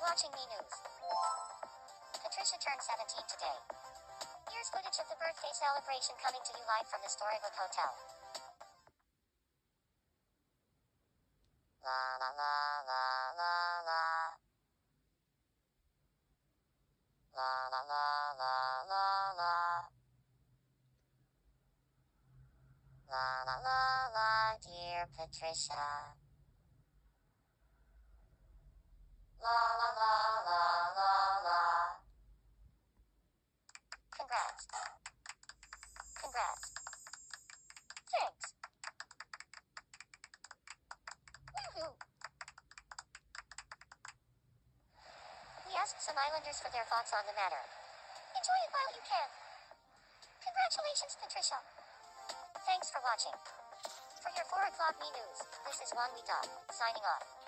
watching Me News. Patricia turned 17 today. Here's footage of the birthday celebration coming to you live from the storybook hotel. La la la la la la. La la la la la la. La la la la, dear Patricia. La la la la la la. Congrats. Congrats. Thanks. Woohoo. We asked some islanders for their thoughts on the matter. Enjoy it while you can. Congratulations, Patricia. Thanks for watching. For your 4 o'clock Me News, this is Juan Wita, signing off.